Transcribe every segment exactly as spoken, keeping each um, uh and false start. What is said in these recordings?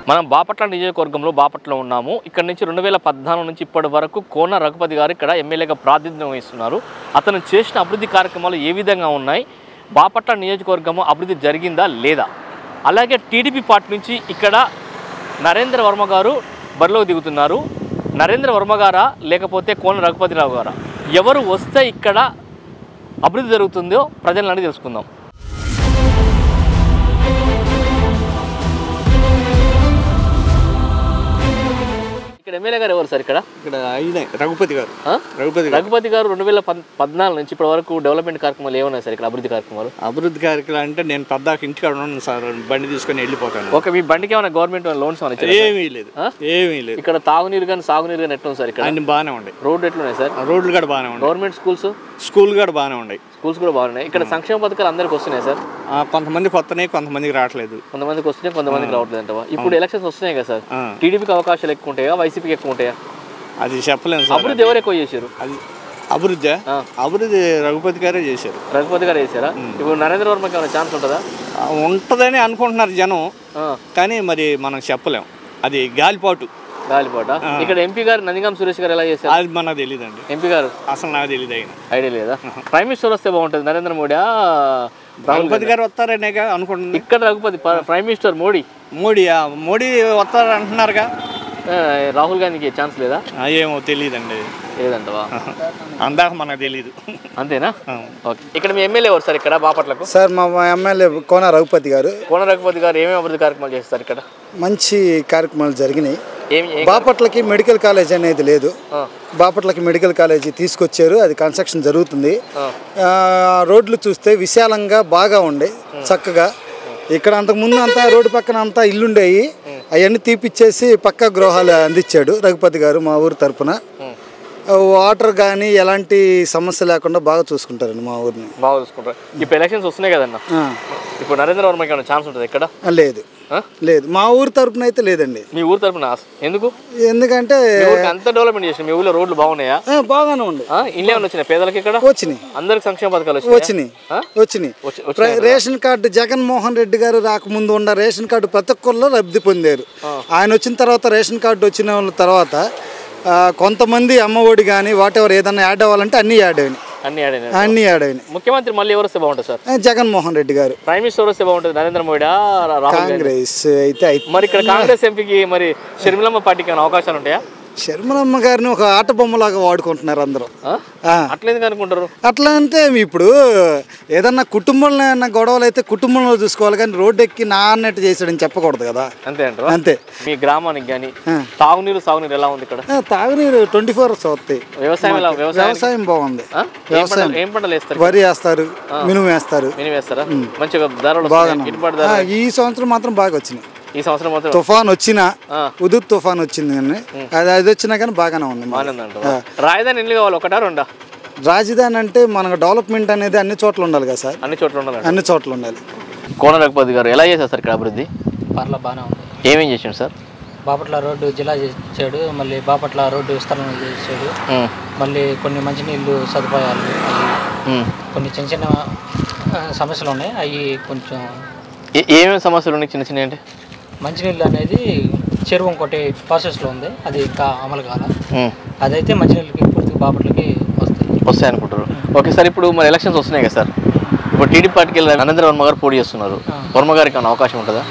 మనం బాపట్ల నియోజకవర్గంలో బాపట్ల ఉన్నాము. ఇక్కడ నుంచి రెండు వేల పద్నాలుగు నుంచి ఇప్పటి వరకు కోన రఘుపతి గారు ఇక్కడ ఎమ్మెల్యేగా ప్రాతినిధ్యం వహిస్తున్నారు. అతను చేసిన అభివృద్ధి కార్యక్రమాలు ఏ విధంగా ఉన్నాయి, బాపట్ల నియోజకవర్గము అభివృద్ధి జరిగిందా లేదా, అలాగే టీడీపీ పార్టీ నుంచి ఇక్కడ నరేంద్ర వర్మ గారు బరిలో దిగుతున్నారు. నరేంద్ర వర్మ గారా లేకపోతే కోన రఘుపతిరావు గారా, ఎవరు వస్తే ఇక్కడ అభివృద్ధి జరుగుతుందో ప్రజలను తెలుసుకుందాం. ఇక్కడ ఎమ్మెల్యే గారు ఎవరు సార్? ఇక్కడ ఇక్కడ అయినా రఘుపతి గారు రఘుపతి రఘుపతి గారు రెండు వేల పద్నాలుగు నుంచి ఇప్పటి వరకు డెవలప్మెంట్ కార్యక్రమాలు ఏమన్నాయి సార్? ఇక్కడ అభివృద్ధి కార్యక్రమాలు అభివృద్ధి కార్యక్రమాలు అంటే నేను పద్దాక ఇంటికాడ ఉన్నాను సార్, బండి తీసుకొని వెళ్ళిపోతాను. ఓకే, మీ బండికి ఏమైనా గవర్నమెంట్ లోన్స్ ఏమీ లేదు, ఏమీ లేదు. ఇక్కడ తాగునీరు కానీ సాగునీరు కానీ ఎట్లా ఉంది సార్? ఇక్కడ అన్ని బాగానే ఉన్నాయి. రోడ్లు ఎట్లున్నాయి సార్? రోడ్లు కూడా బాగానే ఉన్నాయి. గవర్నమెంట్ స్కూల్స్ స్కూల్ కూడా బాగానే ఉన్నాయి. స్కూల్స్ కూడా బాగున్నాయి. ఇక్కడ సంక్షేమ పథకాలు అందరికి వస్తున్నాయి సార్? కొంతమందికి వస్తున్నాయి, కొంతమందికి రావట్లేదు. కొంతమందికి వస్తున్నాయి, కొంతమందికి రావట్లేదు అంటవా? ఇప్పుడు ఎలక్షన్స్ వస్తున్నాయి కదా సార్, టీడీపీకి అవకాశాలు ఎక్కువ ఉంటాయా, వైసీపీకి ఎక్కువ ఉంటాయా? అది చెప్పలేము సార్. అభివృద్ధి ఎవరు ఎక్కువ చేశారు? అది అభివృద్ధి అభివృద్ధి రఘుపతి గారే చేశారు. రఘుపతి గారు చేశారా? ఇప్పుడు నరేంద్ర వర్మకి ఏమైనా ఛాన్స్ ఉంటుందా? ఉంటుందని అనుకుంటున్నారు జనం, కానీ మరి మనం చెప్పలేం. అది గాలిపాటు గాలిపాట. ఇక్కడ ఎంపీ గారు నందిగాం సురేష్ గారు ఎలా చేశారు? అది మనకు తెలియదండి. ఎంపీ గారు అసలు నాకు తెలియదు. అయినా ఐడియా లేదా? ప్రైమ్ మినిస్టర్ వస్తే బాగుంటుంది, నరేంద్ర మోడీ రఘుపతి గారు వస్తారనే అనుకుంటున్నాను. ఇక్కడ రఘుపతి ప్రైమ్ మినిస్టర్ మోడీ మోడీ మోడీ వస్తారు అంటున్నారుగా. రాహుల్ గాంధీకి ఛాన్స్ లేదా? ఏమో తెలియదండి. లేదంటవా? అందాక మనకు తెలీదు. అంతేనా? ఓకే. ఇక్కడ మీ ఎమ్మెల్యే ఎవరు సార్ ఇక్కడ బాపట్లకు? సార్ మా ఎమ్మెల్యే కోన రఘుపతి గారు. కోన రఘుపతి గారు ఏమేమి అభివృద్ధి కార్యక్రమాలు చేస్తారు ఇక్కడ? మంచి కార్యక్రమాలు జరిగినాయి. బాపట్లకి మెడికల్ కాలేజ్ అనేది లేదు, బాపట్లకి మెడికల్ కాలేజీ తీసుకొచ్చారు, అది కన్స్ట్రక్షన్ జరుగుతుంది. రోడ్లు చూస్తే విశాలంగా బాగా ఉండే చక్కగా. ఇక్కడ అంతకుముందు అంతా రోడ్డు పక్కన అంతా ఇల్లుండేవి, అవన్నీ తీపిచ్చేసి పక్కా గృహాలు అందించాడు రఘుపతి గారు మా ఊరు తరపున. వాటర్ కానీ ఎలాంటి సమస్య లేకుండా బాగా చూసుకుంటారండి మా ఊరిని. బాగా చూసుకుంటారు. ఇప్పుడు ఎలక్షన్స్ వస్తున్నాయి కదన్న, ఇప్పుడు నరేంద్ర వర్మకి ఏమైనా ఛాన్స్ ఉంటుంది ఇక్కడ? లేదు లేదు, మా ఊరు తరపున అయితే లేదండి. మీ ఊరు తరపున ఎందుకు? ఎందుకంటే అంత డెవలప్మెంట్ చేసిన మీ ఊళ్ళో రోడ్లు బాగున్నాయా? బాగానే ఉంది. ఇల్లు ఏమైనా వచ్చినాయి పేదలకి? ఇక్కడ వచ్చినాయి, అందరికి సంక్షేమ పథకాలు వచ్చినాయి. వచ్చినాయి రేషన్ కార్డు జగన్మోహన్ రెడ్డి గారు రాకముందు ఉన్న రేషన్ కార్డు ప్రతి ఒక్కళ్ళు లబ్ధి పొందారు. ఆయన వచ్చిన తర్వాత రేషన్ కార్డు వచ్చిన వాళ్ళ తర్వాత కొంతమంది అమ్మఒడి కానీ వాట్ ఎవర్ ఏదన్నా యాడ్ అవ్వాలంటే అన్ని యాడ్ అయినాయి. అన్ని యాడ్ అయినాయి అన్ని యాడ్ అయినాయి. ముఖ్యమంత్రి మళ్ళీ ఎవరు వస్తే బాగుంటుంది సార్? జగన్మోహన్ రెడ్డి గారు. ప్రైమ్ మినిస్టర్ వస్తే బాగుంటుంది నరేంద్ర మోడీ? కాంగ్రెస్ అయితే మరి ఇక్కడ కాంగ్రెస్ ఎంపీకి మరి షర్మిలమ్మ పార్టీకి ఏమైనా అవకాశాలు ఉంటాయా? షర్మిలమ్మ గారిని ఒక ఆట బొమ్మలాగా వాడుకుంటున్నారు అందరూ. అట్లా అనుకుంటారు. అట్లా అంటే ఇప్పుడు ఏదన్నా కుటుంబంలో ఏమన్నా గొడవలు అయితే కుటుంబంలో చూసుకోవాలి, కానీ రోడ్డు ఎక్కి నా అన్నట్టు చేసాడని చెప్పకూడదు కదా. అంతే అంటారు? అంతే. మీ గ్రామానికి కానీ తాగునీరు సాగునీరు ఎలా ఉంది ఇక్కడ? తాగునీరు ట్వంటీ ఫోర్ అవర్స్ వస్తాయి. వ్యవసాయం వ్యవసాయం బాగుంది. వ్యవసాయం ఏం పంటలు వేస్తారు? వరి వేస్తారు, మినుము వేస్తారు. మినుము వేస్తారా? మంచిగా ధరలు బాగా. ఈ సంవత్సరం మాత్రం బాగా వచ్చినాయి. ఈ సంవత్సరం మాత్రం తుఫాన్ వచ్చినా ఉదుత్ తుఫాన్ వచ్చింది కానీ అది అది వచ్చినా కానీ బాగానే ఉంది. రాజధాని ఎన్ని కావాలి? ఒకటా రెండా? రాజధాని అంటే మనకు డెవలప్మెంట్ అనేది అన్ని చోట్ల ఉండాలి కదా సార్. అన్ని చోట్ల ఉండాలి. అన్ని చోట్ల ఉండాలి. కోన రఘుపతి గారు ఎలా చేశారు సార్ ఇక్కడ అభివృద్ధి? పర్లా బాగానే ఉంది. ఏమేం చేసాడు సార్? బాపట్ల రోడ్డు జిల్లా చేసాడు, మళ్ళీ బాపట్ల రోడ్డు విస్తరణ చేసాడు, మళ్ళీ కొన్ని మంచినీళ్ళు సదుపాయాలు, కొన్ని చిన్న చిన్న సమస్యలు ఉన్నాయి. అవి కొంచెం ఏమేమి సమస్యలు ఉన్నాయి? చిన్న చిన్న అంటే మంచినీళ్ళు అనేది చెరువు ఇంకోటి ప్రాసెస్లో ఉంది, అది ఇంకా అమలు కాల. అదైతే మంచినీళ్ళకి పూర్తిగా బాపట్లకి వస్తాయి వస్తాయి అనుకుంటారు. ఓకే సార్, ఇప్పుడు మరి ఎలక్షన్స్ వస్తున్నాయి కదా సార్, ఇప్పుడు టీడీపీ పార్టీకి వెళ్ళి నరేంద్ర వర్మ గారు పోటీ చేస్తున్నారు. వర్మ గారికి ఏమైనా అవకాశం ఉంటుందా?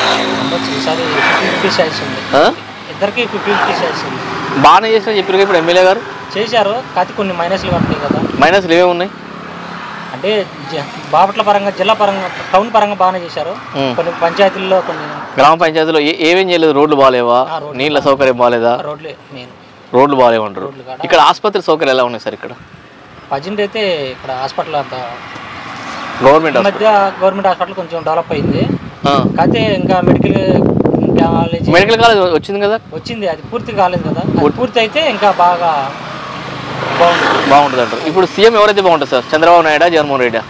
ఈసారి ఫిఫ్టీ ఫిఫ్టీ ఛాయిస్ ఉంది, ఇద్దరికి ఫిఫ్టీ ఫిఫ్టీ ఛాయిస్ ఉంది. బాగానే చేసిన చెప్పారు ఇప్పుడు ఎమ్మెల్యే గారు చేశారు, కాకపోతే కొన్ని మైనస్లు పడతాయి కదా. మైనస్లు ఏమేమి ఉన్నాయి అంటే బాపట్ల పరంగా జిల్లా పరంగా టౌన్ పరంగా బాగానే చేశారు. కొన్ని పంచాయతీల్లో కొన్ని గ్రామ పంచాయతీలో ఏమేం చేయలేదు? రోడ్లు బాగాలేవా? నీళ్ళ సౌకర్యం బాగాలేదా? రోడ్లే మెయిన్. రోడ్లు బాగాలేమంటారు. ఇక్కడ ఆసుపత్రి సౌకర్యం ఎలా ఉన్నాయి సార్? ఇక్కడ ప్రజెంట్ అయితే ఇక్కడ హాస్పిటల్ అంత గవర్నమెంట్ మధ్య గవర్నమెంట్ హాస్పిటల్ కొంచెం డెవలప్ అయింది, కాకపోతే ఇంకా మెడికల్ కాలేజ్ మెడికల్ కాలేజ్ వచ్చింది కదా. వచ్చింది, అది పూర్తి కాలేదు కదా. పూర్తి అయితే ఇంకా బాగా బాగుంటుంది బాగుంటుంది అంటారు. ఇప్పుడు సీఎం ఎవరైతే బాగుంటుంది సార్? చంద్రబాబు నాయుడా, జగన్మోహన్ రెడ్డా?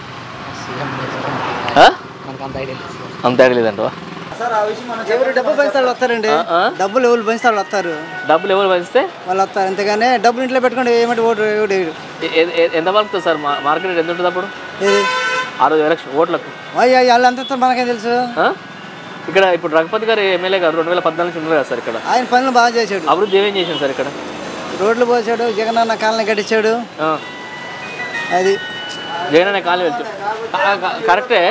అంత ఐడియా లేదంట. డబ్బులు పంచుతాడు వస్తారండి, డబ్బులు ఎవరు పంచుతాడు వస్తారు, డబ్బులు ఎవరు పంచితే వాళ్ళు వస్తారు. అంతేగానే డబ్బులు ఇంట్లో పెట్టుకుంటే ఏమంటే ఓటు ఓటు ఎంత పలుకుతుంది సార్? మార్కెట్ ఎంత ఉంటుంది అప్పుడు? అరవై ఎలక్షన్ ఓట్లకు వాళ్ళంతా మనకేం తెలుసు. ఇక్కడ ఇప్పుడు రఘుపతి గారు ఎమ్మెల్యే గారు రెండు వేల పద్నాలుగు నుంచి ఉన్నారు కదా సార్ ఇక్కడ, ఆయన పనులు బాగా చేశాడు. అభివృద్ధి ఏమేం చేశాడు సార్ ఇక్కడ? రోడ్లు పోసాడు, జగనన్న కాలనీ కట్టించాడు. అది జగన్ అనే కాలనీ వెళ్తాడు కరెక్టే.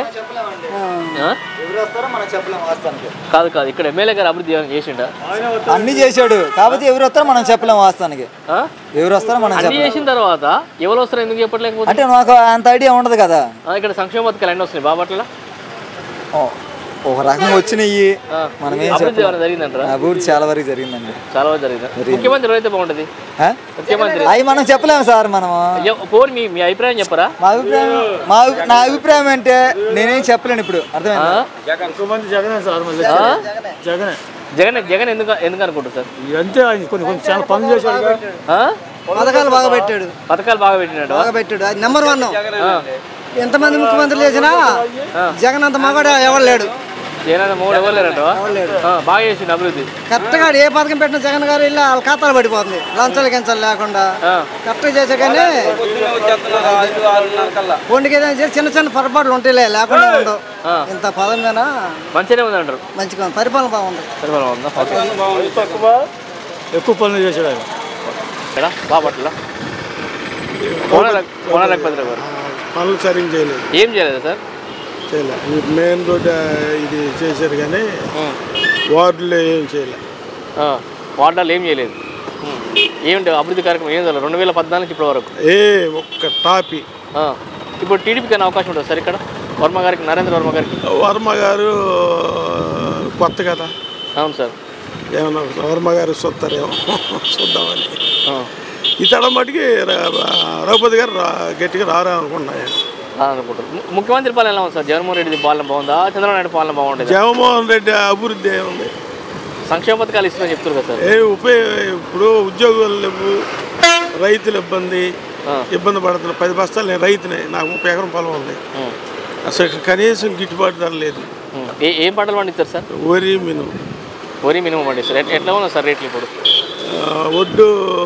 కాదు కాదు ఇక్కడ ఎమ్మెల్యే గారు అభివృద్ధి చేసిండా? అన్ని చేశాడు, కాకపోతే ఎవరు వస్తారో మనం చెప్పలేము. వాస్తవానికి ఎవరు వస్తారో మనం అన్ని చేసిన తర్వాత ఎవరు వస్తారో ఎందుకు చెప్పట్లేకపోతే? అంటే నాకు అంత ఐడియా ఉండదు కదా. ఇక్కడ సంక్షేమ పథకాలు అన్నీ వస్తున్నాయి బాపట్ల, ఒక రకంగా వచ్చినాయి. మనం అభివృద్ధి ఏమైనా జరిగిందంటారా? అభివృద్ధి చాలా వరకు జరిగిందండి. చాలా వరకు జరిగింది. ముఖ్యమంత్రి అయితే బాగుంటుంది. ముఖ్యమంత్రి అవి మనం చెప్పలేము సార్. మనం పోనీ మీ మీ అభిప్రాయం చెప్పరా? మా అభిప్రాయం మా నా అభిప్రాయం అంటే నేనేం చెప్పలేను ఇప్పుడు. అర్థమైందా? జగన్ జగన్ జగన్ ఎందుకు ఎందుకు అనుకుంటారు సార్? అంతే, కొన్ని కొన్ని చాలా పనులు చేశాడు. పథకాలు బాగా పెట్టాడు. పథకాలు బాగా పెట్టినాడు బాగా పెట్టాడు అది నెంబర్ వన్. ఎంతమంది ముఖ్యమంత్రులు చేసినా జగన్ అంత మగాడు ఎవరు లేడు. జగన్ మూడు ఎవరు లేరంట, బాగా చేసిండు అభివృద్ధి. కరెక్ట్ గా ఏ పథకం పెట్టిన జగన్ గారు వెళ్ళి వాళ్ళ ఖాతాలు పడిపోతుంది. లంచాలు గించాలు లేకుండా కరెక్ట్ చేసా. కానీ ఒంటికి ఏదైనా చేసి చిన్న చిన్న పొరపాట్లు ఉంటాయి, లేకుండా ఉండవు. ఇంత పదం మీద మంచిగానే ఉంది అంటారు. మంచిగా పరిపాలన బాగుంది. ఎక్కువ పనులు చేశాడు ఆయన ఇక్కడ బాపట్ల. పనులు సరిగ్గా చేయలేదు. ఏం చేయలేదు సార్? చేయలేదు. మెయిన్ రోడ్డు ఇది చేశారు కానీ వార్డులో ఏం చేయలేదు. వార్డులో ఏం చేయలేదు. ఏమిటి అభివృద్ధి కార్యక్రమం ఏం చేయాలి రెండు వేల పద్నాలుగు ఇప్పటి వరకు? ఏ ఒక్క టాపీ. ఇప్పుడు టీడీపీకి అయినా అవకాశం ఉంటుంది సార్ ఇక్కడ? వర్మ గారికి, నరేంద్ర వర్మ గారికి. వర్మ గారు కొత్త కదా. అవును సార్. ఏమన్నా వర్మ గారు చూస్తారేమో చూద్దామని. ఇతడ మటుకి రఘుపతి గారు గట్టిగా రారా అనుకుంటున్నాను అనుకుంటారు. ముఖ్యమంత్రి పాలన ఎలా ఉంది సార్? జగన్మోహన్ రెడ్డి పాలన బాగుందా, చంద్రబాబు నాయుడు పాలన బాగుంటుంది? జగన్మోహన్ రెడ్డి అభివృద్ధి ఏముంది? సంక్షేమ పథకాలు ఇస్తుందని చెప్తారు కదా సార్. ఏ ఉపయోగ ఇప్పుడు ఉద్యోగాలు లేవు, రైతులు ఇబ్బంది ఇబ్బంది పడుతున్నారు. పది బస్తాలు నేను రైతునే, నాకు ముప్పై ఎకరం పొలం ఉంది. అసలు కనీసం గిట్టుబాటు ధర లేదు. ఏం పంటలు పండిస్తారు సార్? వరి మినుము. వరి మినిమం పండిస్తారు. ఎట్లా ఉన్నా సార్ రేట్లు ఇప్పుడు? ఒడ్డు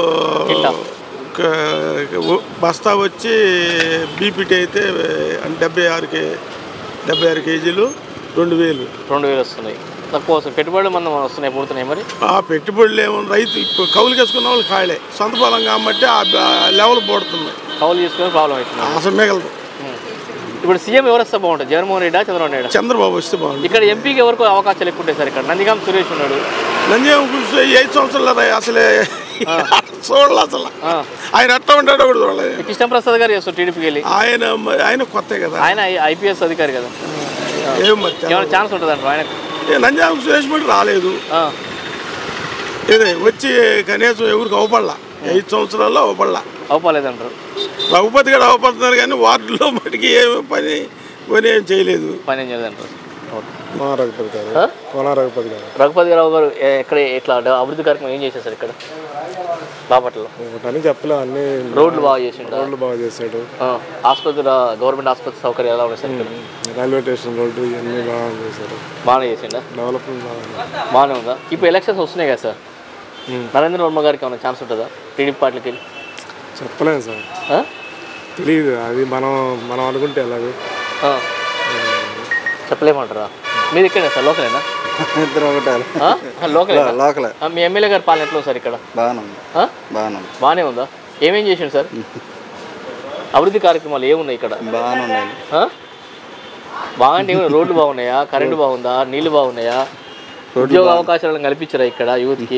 బస్తా వచ్చి బీపీటీ అయితే డెబ్బై ఆరు కే డెబ్బై ఆరు కేజీలు రెండు వేలు రెండు వేలు వస్తున్నాయి. తక్కువ వస్తుంది. పెట్టుబడులు మనం వస్తున్నాయి, పుడుతున్నాయి. మరి ఆ పెట్టుబడులు ఏమో రైతు ఇప్పుడు కౌలు వేసుకున్న వాళ్ళు ఖాళీ, సొంత పొలం కాబట్టి ఆ లెవెల్ పడుతున్నాయి. కౌలు చేసుకుని ప్రాబ్లం అవుతుంది. అసలు మిగలదు. ఇప్పుడు సీఎం ఎవరు వస్తే బాగుంటుంది? జగన్మోహన్ రెడ్డి, చంద్రబాబు నాయుడు? చంద్రబాబు వస్తే బాగుంటుంది. ఇక్కడ ఎంపీకి ఎవరికి అవకాశాలు ఎక్కువ ఉంటాయి సార్? ఇక్కడ నందిగాం సురేష్ ఉన్నాడు. నందిగాం సురేష్ ఐదు సంవత్సరాలు అసలే చూడాలి. అసలు ఆయన ఎట్లా ఉంటాడో కూడా చూడలేదు. కృష్ణ ప్రసాద్ గారు చేస్తారు టీడీపీకి వెళ్ళి. ఆయన ఆయన కొత్త కదా, ఆయన ఐపీఎస్ అధికారి కదా. ఏమైనా ఛాన్స్ ఉంటుంది అంటారు ఆయనకు? నందిగాం సురేష్ మటు రాలేదు. ఇదే వచ్చి కనీసం ఎవరికి అవపడలా. ఐదు సంవత్సరాల్లో అవపడలా. అవపలేదంటారు. రఘుపతి గారు అవపడుతున్నారు కానీ వార్డులో మటుకి ఏమి పని పని ఏం చేయలేదు. పని ఏం చేయలేదు అంటారు. రఘుపతి గారు రఘుపతి గారు రఘుపతి గారు గారు ఎక్కడ ఇట్లా అభివృద్ధి కార్యక్రమం ఏం చేశారు సార్ ఇక్కడ బాపట్లలో? అని చెప్పలే. అన్ని రోడ్లు బాగా చేసిండు. రోడ్లు బాగా చేశాడు. ఆసుపత్రి, గవర్నమెంట్ ఆసుపత్రి సౌకర్యాలు ఎలా ఉన్నాయి సార్ ఇక్కడ? రైల్వే స్టేషన్ రోడ్డు ఇవన్నీ బాగా చేశాడు. బాగానే చేసిండా? డెవలప్మెంట్ బాగా బాగానే ఉందా? ఇప్పుడు ఎలక్షన్స్ వస్తున్నాయి కదా సార్, నరేంద్ర వర్మ గారికి ఏమైనా ఛాన్స్ ఉంటుందా టీడీపీ పార్టీకి వెళ్ళి? చెప్పలేము సార్, తెలియదు. అది మనం మనం అనుకుంటే ఎలాగో చెప్పలేమంటారా? మీరు ఇక్కడేనా సార్? లోకలేనా? ఇద్దరు ఒకటాలు లోకల్ లోకలే. మీ ఎమ్మెల్యే గారి పాలన ఎట్లా ఉంది సార్ ఇక్కడ? బాగానే ఉంది. బాగానే ఉంది. బాగానే ఉందా? ఏమేం చేసిండు సార్? అభివృద్ధి కార్యక్రమాలు ఏమున్నాయి ఇక్కడ? బాగానే ఉన్నాయి. బాగుంటే రోడ్లు బాగున్నాయా? కరెంటు బాగుందా? నీళ్లు బాగున్నాయా? ఉద్యోగ అవకాశాలను కల్పించారా ఇక్కడ యూత్కి?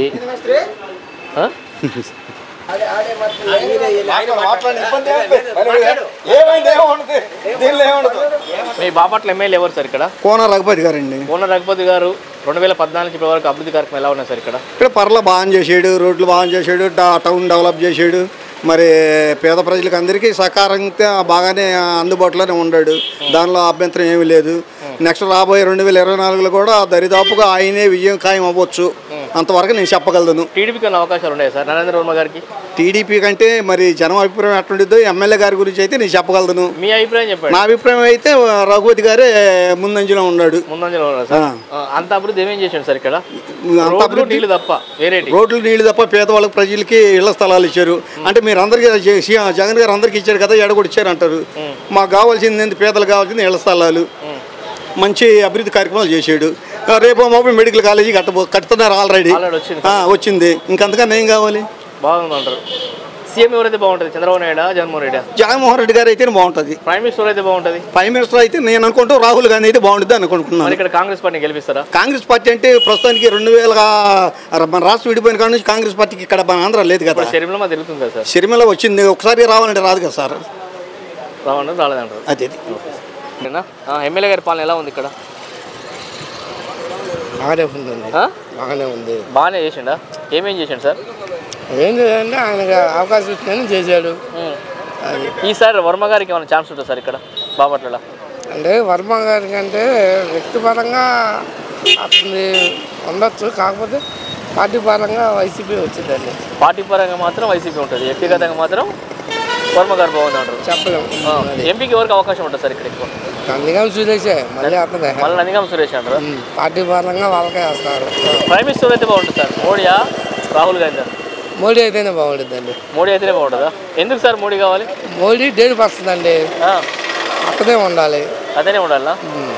మీ బాపట్ల ఎమ్మెల్యే ఎవరు సార్ ఇక్కడ? కోన రఘుపతి గారు అండి. కోన రఘుపతి గారు రెండు వేల పద్నాలుగు ఇప్పటి వరకు అభివృద్ధి కార్యక్రమం ఎలా ఉన్నాయి సార్ ఇక్కడ? ఇక్కడ పర్ల బాగా చేసాడు, రోడ్లు బాగా చేసాడు, టౌన్ డెవలప్ చేసాడు. మరి పేద ప్రజలకు అందరికీ సకారంగా బాగానే అందుబాటులోనే ఉన్నాడు. దానిలో అభ్యంతరం ఏమీ లేదు. నెక్స్ట్ రాబోయే రెండు వేల ఇరవై నాలుగులో కూడా దరిదాపుగా ఆయనే విజయం ఖాయం అవ్వచ్చు, అంతవరకు నేను చెప్పగలను. టీడీపీకి అవకాశాలు ఉన్నాయి సార్ నరేంద్ర వర్మ గారికి? టీడీపీ కంటే మరి జనం అభిప్రాయం ఎట్లుంటుందో ఎమ్మెల్యే గారి గురించి అయితే నేను చెప్పగలను. మీ అభిప్రాయం చెప్పండి. నా అభిప్రాయం అయితే రఘుపతి గారే ముందంజలో ఉన్నాడు. ముందంజలో ఉన్నాడు సార్. అంత అభివృద్ధి ఏమేం చేశాడు సార్ ఇక్కడ? అంత అభివృద్ధి నీళ్ళు తప్ప వేరే రోడ్లు నీళ్ళు తప్ప పేదవాళ్ళకి ప్రజలకి ఇళ్ల స్థలాలు ఇచ్చారు. అంటే మీరు అందరికీ జగన్ గారు అందరికీ ఇచ్చారు కదా, ఎడగొడి ఇచ్చారు అంటారు. మాకు కావాల్సింది ఏంటి? పేదలు కావాల్సింది ఇళ్ల స్థలాలు. మంచి అభివృద్ధి కార్యక్రమాలు చేశాడు. రేపు మాపు మెడికల్ కాలేజీ కట్టబో కట్టుతున్నారు ఆల్రెడీ ఆల్రెడీ వచ్చింది వచ్చింది ఇంకంతకన్నా ఏం కావాలి బాగుందంటారు సీఎం ఎవరైతే బాగుంటుంది చంద్రబాబు నాయుడు జగన్మోహన్ రెడ్డి జగన్మోహన్ రెడ్డి గారు అయితే బాగుంటుంది ప్రైమ్ మినిస్టర్ అయితే బాగుంటుంది ప్రైమ్ మినిస్టర్ అయితే నేను అనుకుంటూ రాహుల్ గాంధీ అయితే బాగుంటుంది అనుకుంటున్నాను ఇక్కడ కాంగ్రెస్ పార్టీ గెలిపిస్తారా కాంగ్రెస్ పార్టీ అంటే ప్రస్తుతానికి రెండు వేల మన రాష్ట్రం విడిపోయిన కాడ నుంచి కాంగ్రెస్ పార్టీకి ఇక్కడ మన ఆంధ్ర లేదు కదా షర్మిల తిరుగుతుంది కదా సార్ షర్మిల వచ్చింది ఒకసారి రావాలంటే రాదు కదా సార్ రావాలంటే రాలేదంటారు అదే ఎమ్మెల్యే గారి పాలన ఎలా ఉంది ఇక్కడ బాగానే ఉందండి బాగానే ఉంది బాగానే చేసిండా ఏమేం చేసిండు సార్ ఏం చేయాలంటే ఆయనకు అవకాశం ఇచ్చిందని చేశాడు ఈసారి వర్మ గారికి ఏమైనా ఛాన్స్ ఉంటుంది సార్ ఇక్కడ బాపట్లలో అంటే వర్మ గారికి అంటే వ్యక్తిపరంగా అతని ఉండొచ్చు కాకపోతే పార్టీ పరంగా వైసీపీ వచ్చిందండి పార్టీ పరంగా మాత్రం వైసీపీ ఉంటుంది వ్యక్తిగతంగా మాత్రం వర్మ గారు బాగుంది అంటారు చెప్పలేము ఎంపీకి ఎవరికి అవకాశం ఉంటుంది సార్ ఇక్కడ ఎక్కువ నందిగాం సురేషే మళ్ళీ అతనే మళ్ళీ నందిగాం సురేష్ అంటారు పార్టీ పరంగా వాళ్ళకే వేస్తారు ప్రైమ్ మినిస్టర్ అయితే బాగుంటుంది సార్ మోడీయా రాహుల్ గాంధీ మోడీ అయితేనే బాగుంటుందండి మోడీ అయితేనే బాగుంటుందా ఎందుకు సార్ మోడీ కావాలి మోడీ డేట్ వస్తుందండి అతనే ఉండాలి అతనే ఉండాలా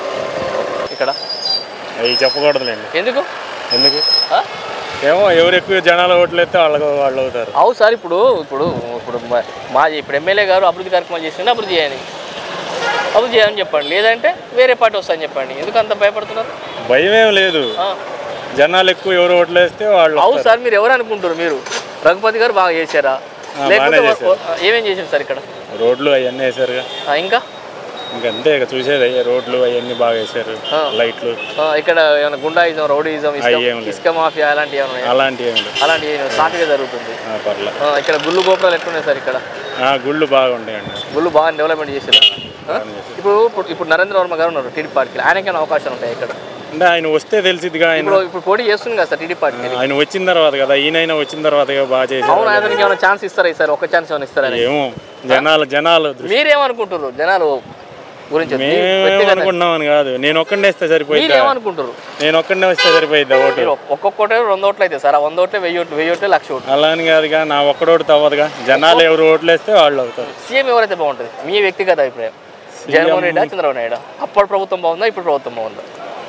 ఇక్కడ అవి చెప్పకూడదులేండి ఎందుకు ఎందుకు ఏమో ఎవరు ఎక్కువ జనాలు ఓట్లు వేస్తే వాళ్ళకు వాళ్ళు అవుతారు అవు సార్ ఇప్పుడు ఇప్పుడు ఇప్పుడు మా ఇప్పుడు ఎమ్మెల్యే గారు అభివృద్ధి కార్యక్రమాలు చేస్తుంటే అభివృద్ధి చేయని అభివృద్ధి చేయని చెప్పండి లేదంటే వేరే పార్టీ వస్తాయని చెప్పండి ఎందుకు అంత భయపడుతున్నారు భయం ఏం లేదు జనాలు ఎక్కువ ఎవరు ఓట్లు వేస్తే వాళ్ళు అవు సార్ మీరు ఎవరు అనుకుంటారు మీరు రఘుపతి గారు బాగా చేశారా లేకపోతే ఏమేం చేశారు సార్ ఇక్కడ రోడ్లు అవన్నీ వేసారుగా ఇంకా ఇంకంతే ఇక చూసేది రోడ్లు అవన్నీ బాగా వేసారు లైట్లు ఇక్కడ ఏమైనా గుండాయిజం రౌడీయిజం ఇసుక మాఫియా అలాంటివి ఏమైనా అలాంటివి అలాంటివి సాఫీగా జరుగుతుంది ఇక్కడ గుళ్ళు గోపురాలు ఎట్లున్నాయి సార్ ఇక్కడ గుళ్ళు బాగుంటాయండి గుళ్ళు బాగా డెవలప్మెంట్ చేశారు ఇప్పుడు ఇప్పుడు నరేంద్ర వర్మ గారు ఉన్నారు టీడీపీ పార్టీకి ఆయనకైనా అవకాశాలు ఉంటాయి ఇక్కడ అంటే ఆయన వస్తే తెలిసిదిగా ఆయన ఇప్పుడు పోటీ చేస్తుంది కదా సార్ టీడీపీ పార్టీ ఆయన వచ్చిన తర్వాత కదా ఈయన వచ్చిన తర్వాత బాగా చేశారు అవును ఆయనకి ఏమైనా ఛాన్స్ ఇస్తారా సార్ ఒక ఛాన్స్ ఏమైనా ఇస్తారా ఏమో జనాలు జనాలు మీరేమనుకుంటారు జనాలు గురించి అనుకుంటున్నామని కాదు నేను ఒక్కడే వేస్తే సరిపోయింది ఏమనుకుంటారు నేను ఒక్కడే వస్తే సరిపోయింది ఓటు ఒక్కొక్కటే రెండు ఓట్లు అయితే సార్ వంద ఓట్లే వెయ్యి ఓట్లు వెయ్యి ఓట్లే లక్ష ఓట్లు అలా అని కాదుగా నా ఒక్కడోటి అవ్వదుగా జనాలు ఎవరు ఓట్లు వేస్తే వాళ్ళు అవుతారు సీఎం ఎవరైతే బాగుంటుంది మీ వ్యక్తిగత అభిప్రాయం జగన్మోహన్ రెడ్డి చంద్రబాబు నాయుడు అప్పటి ప్రభుత్వం బాగుందా ఇప్పుడు ప్రభుత్వం బాగుందా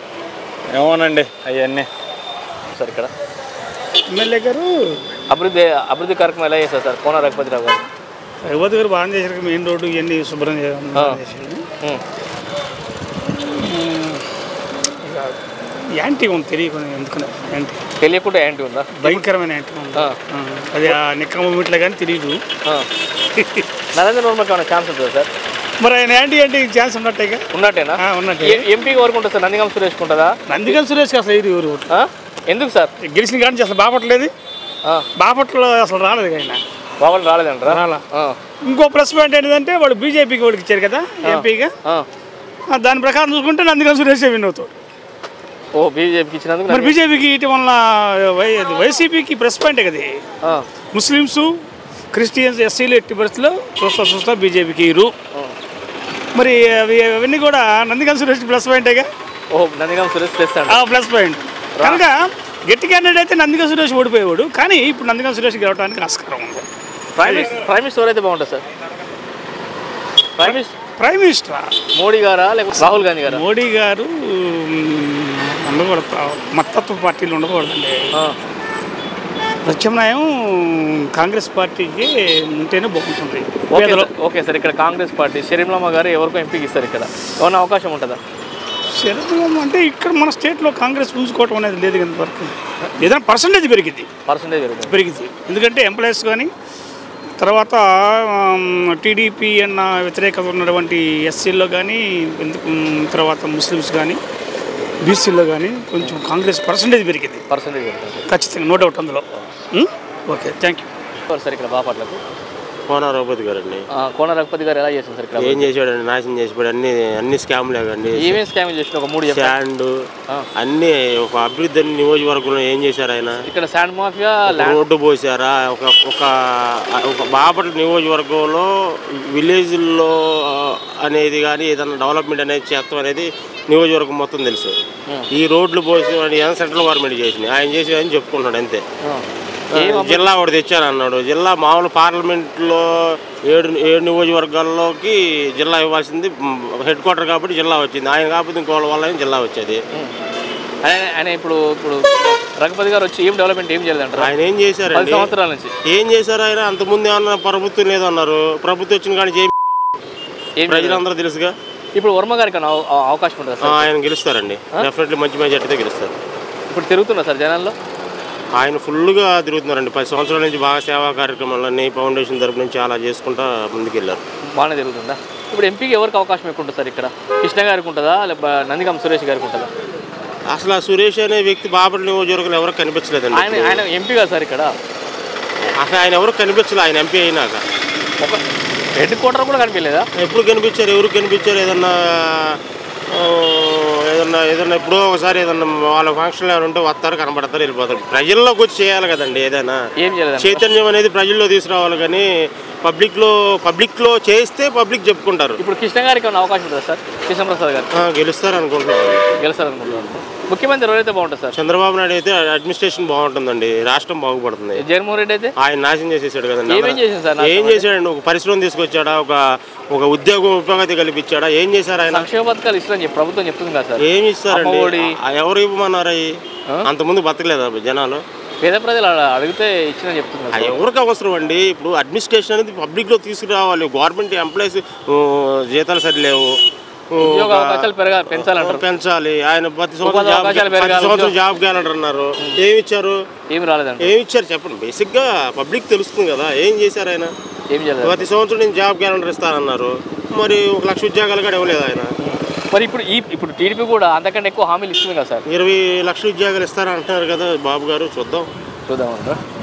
ఏమోనండి అవన్నీ సార్ ఇక్కడ ఎమ్మెల్యే గారు అభివృద్ధి అభివృద్ధి కార్యక్రమం ఎలా చేస్తారు సార్ కోన రఘుపతిరావు గారు రఘుపతి గారు బాగా చేశారు మెయిన్ రోడ్డు ఇవన్నీ శుభ్రం చేశారు యాంటీ ఉంది తెలియకుండా ఎందుకని యాంటీ తెలియకుండా యాంటీ ఉందా భయంకరమైన యాంటీ ఉంది అది ఆ నిక్కమ్మిట్లో కానీ తెలియదు నరేంద్ర వర్మకి ఏమైనా ఛాన్స్ ఉంటుందా సార్ మరి ఆయన యాంటీ యాంటీ ఛాన్స్ ఉన్నట్టేగా ఉన్నట్టేనా ఉన్నట్టే ఎంపీకి వరకు ఉంటుంది సార్ నందిగం సురేష్ ఉంటుందా నందిగం సురేష్ అసలు ఇది ఊరు ఎందుకు సార్ గెలిచిన కానీ అసలు బాపట్లేదు బాపట్లో అసలు రాలేదు ఆయన బాపట్ల రాలేదంటారా రాలా ఇంకో ప్లస్ పాయింట్ ఏంటంటే వాళ్ళు బీజేపీకి వాడికి ఇచ్చారు కదా ఎంపీగా దాని ప్రకారం చూసుకుంటే నందిగం సురేష్ విన్ అవుతాడు ఓ బీజేపీకి ఇచ్చినందుకు మరి బీజేపీకి ఇటీవల వైసీపీకి ప్లస్ పాయింటే కదా ముస్లిమ్స్ క్రిస్టియన్స్ ఎస్సీలు ఎట్టి పరిస్థితుల్లో చూస్తా చూస్తా బీజేపీకి ఇరు మరి అవి అవన్నీ కూడా నందిగం సురేష్ ప్లస్ పాయింటేగా ఓ Nandigam Suresh plus plus point కనుక గట్టి క్యాండిడేట్ అయితే నందిగం సురేష్ ఓడిపోయేవాడు కానీ ఇప్పుడు నందిగం సురేష్ గెలవడానికి ఆస్కారం ఉంది ప్రైమ్ ప్రైమ్ మినిస్టర్ అయితే బాగుంటుంది sir prime minister prime minister Modi గారా లేకపోతే రాహుల్ గాంధీ గారు మోడీ గారు ఉండకూడదు మతత్వ పార్టీలు ఉండకూడదండి ప్రత్యామ్నాయం కాంగ్రెస్ పార్టీకి ఉంటేనే బాగుంటుంది ఓకే సార్ ఇక్కడ కాంగ్రెస్ పార్టీ షర్మిలమ్మ గారు ఎవరికో ఎంపీకి ఇస్తారు ఇక్కడ ఏమైనా అవకాశం ఉంటుందా షర్మిలమ్మ అంటే ఇక్కడ మన స్టేట్లో కాంగ్రెస్ పుంజుకోవటం అనేది లేదు ఇంతవరకు ఏదైనా పర్సంటేజ్ పెరిగింది పర్సంటేజ్ పెరిగింది ఎందుకంటే ఎంప్లాయీస్ కానీ తర్వాత టీడీపీ అన్న వ్యతిరేకత ఉన్నటువంటి ఎస్సీల్లో కానీ ఎందుకు తర్వాత ముస్లిమ్స్ కానీ బీసీలో కానీ కొంచెం కాంగ్రెస్ పర్సంటేజ్ పెరిగింది పర్సంటేజ్ ఖచ్చితంగా నో డౌట్ అందులో ఓకే థ్యాంక్ యూ సార్ ఇక్కడ బాపట్లకు కోన రఘుపతి గారు అండి కోన రఘుపతి గారు ఎలా చేశారు సార్ ఇక్కడ ఏం చేసాడండి నాశనం చేసిపోయాడు అన్ని అన్ని స్కామ్లే కండి ఏమేమి స్కామ్ చేసిన ఒక మూడు శాండ్ అన్ని ఒక అభివృద్ధి నియోజకవర్గంలో ఏం చేశారు ఆయన ఇక్కడ శాండ్ మాఫియా రోడ్డు పోసారా ఒక ఒక ఒక బాపట్ల నియోజకవర్గంలో విలేజ్లో అనేది కానీ ఏదైనా డెవలప్మెంట్ అనేది చేస్తాం అనేది నియోజకవర్గం మొత్తం తెలుసు ఈ రోడ్లు పోసి సెంట్రల్ గవర్నమెంట్ చేసినాయి ఆయన చేసి అని చెప్పుకుంటున్నాడు అంతే జిల్లా ఒకటి తెచ్చాను అన్నాడు జిల్లా మామూలు పార్లమెంట్లో ఏడు ఏడు నియోజకవర్గాల్లోకి జిల్లా ఇవ్వాల్సింది హెడ్ క్వార్టర్ కాబట్టి జిల్లా వచ్చింది ఆయన కాకపోతే ఇంకోళ్ళ వల్ల జిల్లా వచ్చేది ఆయన ఆయన ఇప్పుడు ఇప్పుడు రఘుపతి గారు వచ్చి ఏం డెవలప్మెంట్ ఏం చేయలేదంటారు? ఆయన ఏం చేశారు? పది సంవత్సరాల నుంచి ఏం చేశారు ఆయన? అంతకుముందు ఏమన్నా ప్రభుత్వం లేదన్నారు, ప్రభుత్వం వచ్చిన కానీ చేయి ప్రజలందరూ తెలుసుగా. ఇప్పుడు వర్మ గారికి అవకాశం ఉంటుంది సార్? ఆయన గెలుస్తారండి, డెఫినెట్లీ మంచి మెజార్టీతో గెలుస్తారు. ఇప్పుడు తిరుగుతున్నా సార్ జనాల్లో? ఆయన ఫుల్గా తిరుగుతున్నారండి. పది సంవత్సరాల నుంచి బాగా సేవా కార్యక్రమాలన్నీ ఫౌండేషన్ తరపు నుంచి అలా చేసుకుంటా ముందుకెళ్ళారు. బాగానే తిరుగుతుందా? ఇప్పుడు ఎంపీకి ఎవరికి అవకాశం ఎక్కువ ఉంటుంది సార్ ఇక్కడ? కృష్ణ గారికి ఉంటుందా లేకపోతే నందిగం సురేష్ గారికి ఉంటుందా? అసలు ఆ సురేష్ అనే వ్యక్తి బాపట్ల నియోజకవర్గంలో ఎవరికి కనిపించలేదండి. ఆయన ఆయన ఎంపీ కదా సార్ ఇక్కడ? అసలు ఆయన ఎవరికి కనిపించలేదు. ఆయన ఎంపీ అయినాక ఒక హెడ్ క్వార్టర్ కూడా కనిపించలేదా? ఎప్పుడు కనిపించారు? ఎవరికి కనిపించారు? ఏదన్నా ఏదన్నా ఏదన్నా ఎప్పుడో ఒకసారి ఏదన్నా వాళ్ళ ఫంక్షన్లు ఏమైనా ఉంటే వస్తారు, కనబడతారు, వెళ్ళిపోతారు. ప్రజల్లోకి వచ్చి చేయాలి కదండి ఏదైనా. ఏం చేయాలి? చైతన్యం అనేది ప్రజల్లో తీసుకురావాలి, కానీ పబ్లిక్లో పబ్లిక్లో చేస్తే పబ్లిక్ చెప్పుకుంటారు. ఇప్పుడు కృష్ణ గారికి ఏమైనా అవకాశం ఉంటుందా సార్? కృష్ణప్రసాద్ గారు గెలుస్తారు అనుకుంటున్నాను. గెలుస్తారు అనుకుంటున్నాను. ముఖ్యమంత్రి ఎవరైతే బాగుంటుంది సార్? చంద్రబాబు నాయుడు అయితే అడ్మినిస్ట్రేషన్ బాగుంటుందండి, రాష్ట్రం బాగుపడుతుంది. జగన్మోహన్ రెడ్డి అయితే ఆయన నాశనం చేసేసాడు కదండి. ఏం చేశారు సార్? ఏం చేశాడండి? ఒక పరిశ్రమ తీసుకొచ్చాడా? ఒక ఒక ఉద్యోగం ఉపాధి కల్పించాడా? ఏం చేశారు ఆయన? సంక్షేమ పథకాలు ఇస్తారని చెప్పి ప్రభుత్వం చెప్తుంది కదా సార్. ఏమి ఇస్తారండి? ఎవరు ఇవ్వమన్నారు? అవి అంతకుముందు బతకలేదా జనాలు? పేద ప్రజలు అడిగితే ఇచ్చిన చెప్తున్నారు. ఎవరికి అవసరం అండి? ఇప్పుడు అడ్మినిస్ట్రేషన్ అనేది పబ్లిక్లో తీసుకురావాలి. గవర్నమెంట్ ఎంప్లాయీస్ జీతాలు సరిలేవు, ఉద్యోగ అవకాశాలు పెరగాలి, పెంచాలంటారు. పెంచాలి. ఆయన ప్రతి సంవత్సరం జాబ్ క్యాలెండర్ అన్నారు. ఏమి ఇచ్చారు? ఏమి రాలేదండి. ఏమి ఇచ్చారు చెప్పండి. బేసిక్గా పబ్లిక్ తెలుస్తుంది కదా. ఏం చేశారు ఆయన? ఏం చేయలేదు. ప్రతి సంవత్సరం నేను జాబ్ క్యాలెండర్ ఇస్తానన్నారు, మరి ఒక లక్ష ఉద్యోగాలు కూడా ఇవ్వలేదు ఆయన. మరి ఇప్పుడు ఈ ఇప్పుడు టీడీపీ కూడా అంతకంటే ఎక్కువ హామీలు ఇస్తుంది కదా సార్? ఇరవై లక్షల ఉద్యోగాలు ఇస్తారంటున్నారు కదా బాబు గారు. చూద్దాం చూద్దాం